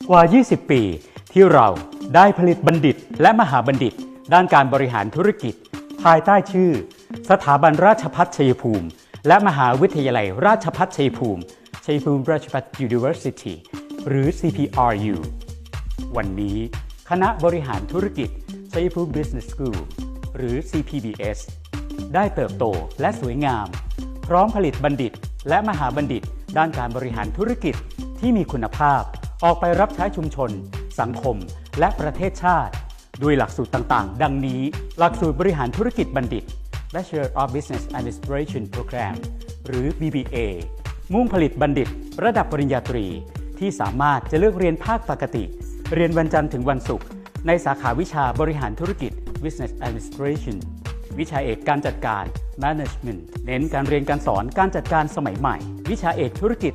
กว่า 20 ปีที่เราได้ผลิตบัณฑิตและมหาบัณฑิตด้านการบริหารธุรกิจภายใต้ชื่อสถาบันราชภัฏชัยภูมิและมหาวิทยาลัยราชภัฏชัยภูมิชัยภูมิราชภัฏ University หรือ CPRU วันนี้คณะบริหารธุรกิจชัยภูมิ Business School หรือ CPBS ได้เติบโตและสวยงามพร้อมผลิตบัณฑิตและมหาบัณฑิตด้านการบริหารธุรกิจที่มีคุณภาพออกไปรับใช้ชุมชนสังคมและประเทศชาติด้วยหลักสูตรต่างๆดังนี้หลักสูตรบริหารธุรกิจบัณฑิต Bachelor of Business Administration Program หรือ BBA มุ่งผลิตบัณฑิตระดับปริญญาตรีที่สามารถจะเลือกเรียนภาคปกติเรียนวันจันทร์ถึงวันศุกร์ในสาขาวิชาบริหารธุรกิจ Business Administration วิชาเอกการจัดการ Management เน้นการเรียนการสอนการจัดการสมัยใหม่วิชาเอกธุรกิจ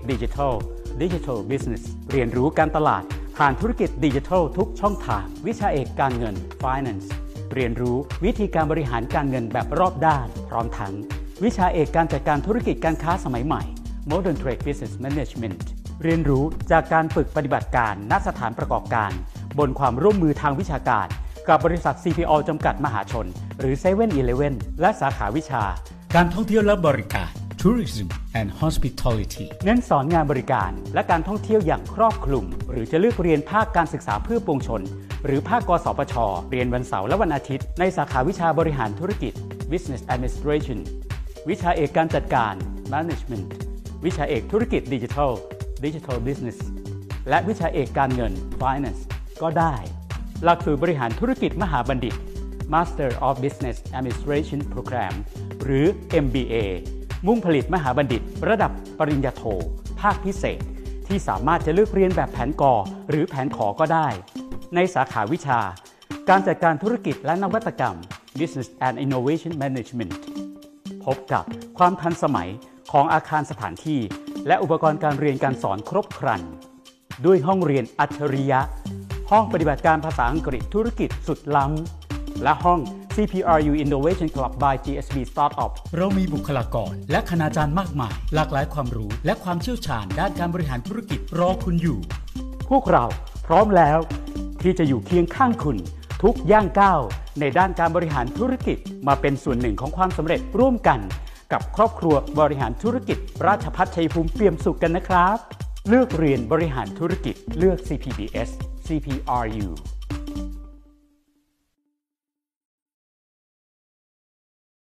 Digital Business เรียนรู้การตลาดผ่านธุรกิจดิจิทัลทุกช่องทางวิชาเอกการเงิน Finance เรียนรู้วิธีการบริหารการเงินแบบรอบด้านพร้อมทั้งวิชาเอกการจัดการธุรกิจการค้าสมัยใหม่ Modern Trade Business Management เรียนรู้จากการฝึกปฏิบัติการณสถานประกอบการบนความร่วมมือทางวิชาการกับบริษัท CPO จำกัดมหาชนหรือ 7-Eleven และสาขาวิชาการท่องเที่ยวและบริการ Tourism and Hospitality เน้นสอนงานบริการและการท่องเที่ยวอย่างครอบคลุมหรือจะเลือกเรียนภาคการศึกษาเพื่อปวงชนหรือภาคกสปชเรียนวันเสาร์และวันอาทิตย์ในสาขาวิชาบริหารธุรกิจ Business Administration วิชาเอกการจัดการ Management วิชาเอกธุรกิจ Digital Business และวิชาเอกการเงิน Finance ก็ได้หลักสูตรบริหารธุรกิจมหาบัณฑิต Master of Business Administration Program หรือ MBA มุ่งผลิตมหาบัณฑิตระดับปริญญาโทภาคพิเศษที่สามารถจะเลือกเรียนแบบแผนกหรือแผนขก็ได้ในสาขาวิชาการจัดการธุรกิจและนวัตกรรม Business and Innovation Management พบกับความทันสมัยของอาคารสถานที่และอุปกรณ์การเรียนการสอนครบครันด้วยห้องเรียนอัจฉริยะห้องปฏิบัติการภาษาอังกฤษธุรกิจสุดล้ำและห้อง CPRU Innovation Club by GSB Startup เรามีบุคลากรและคณาจารย์มากมายหลากหลายความรู้และความเชี่ยวชาญด้านการบริหารธุรกิจรอคุณอยู่พวกเราพร้อมแล้วที่จะอยู่เคียงข้างคุณทุกย่างก้าวในด้านการบริหารธุรกิจมาเป็นส่วนหนึ่งของความสำเร็จร่วมกันกับครอบครัวบริหารธุรกิจราชภัฏชัยภูมิเปี่ยมสุขกันนะครับเลือกเรียนบริหารธุรกิจเลือก CPBS CPRU